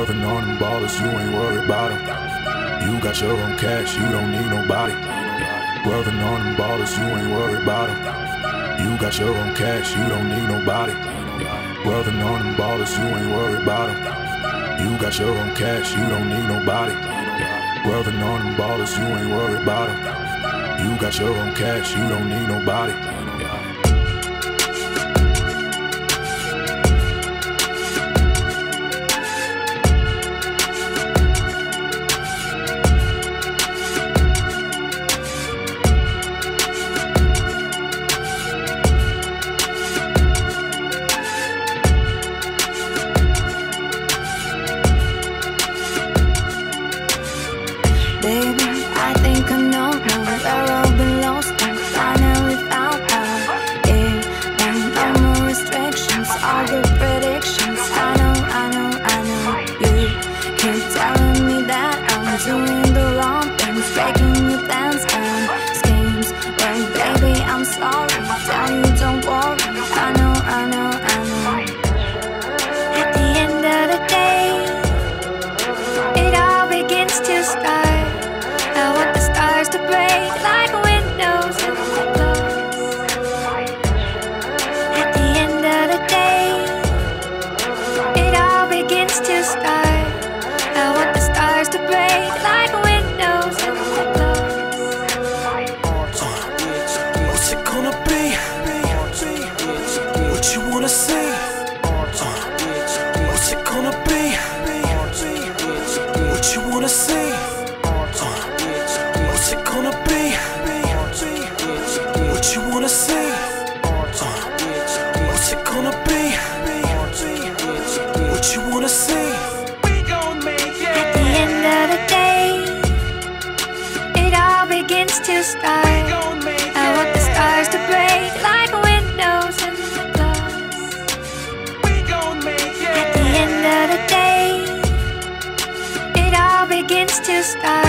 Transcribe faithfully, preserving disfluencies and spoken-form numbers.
Swerving on them ballers, you ain't worried about them. You got your own cash, you don't need nobody. Swerving on them ballers, you ain't worried about them. You got your own cash, you don't need nobody. Swerving on them ballers, you ain't worried about them. You got your own cash, you don't need nobody. Swerving on them ballers, you ain't worried about them. You got your own cash, you don't need nobody. Baby, I think I know now where I've been lost and finding without power. Yeah, and no more restrictions, all the predictions. I know, I know, I know. You keep telling me that I'm doing the wrong things, breaking your plans and schemes. Well, baby, I'm sorry, tell you don't worry. I know, I know, I know. At the end of the day, it all begins to start. I want the stars to break like windows in the glass. At the end of the day, it all begins to start. I want the stars to break like windows in the glass. Uh, what's it gonna be? What you wanna see? Uh, what's it gonna be? What you wanna see? What's it gonna be? What you wanna see? Uh, what's it gonna be? What you wanna see? We gon' make it. At the end of the day, it all begins to start. I want the stars to break like windows in the glass. We gon' make it. At the end of the day, it all begins to start.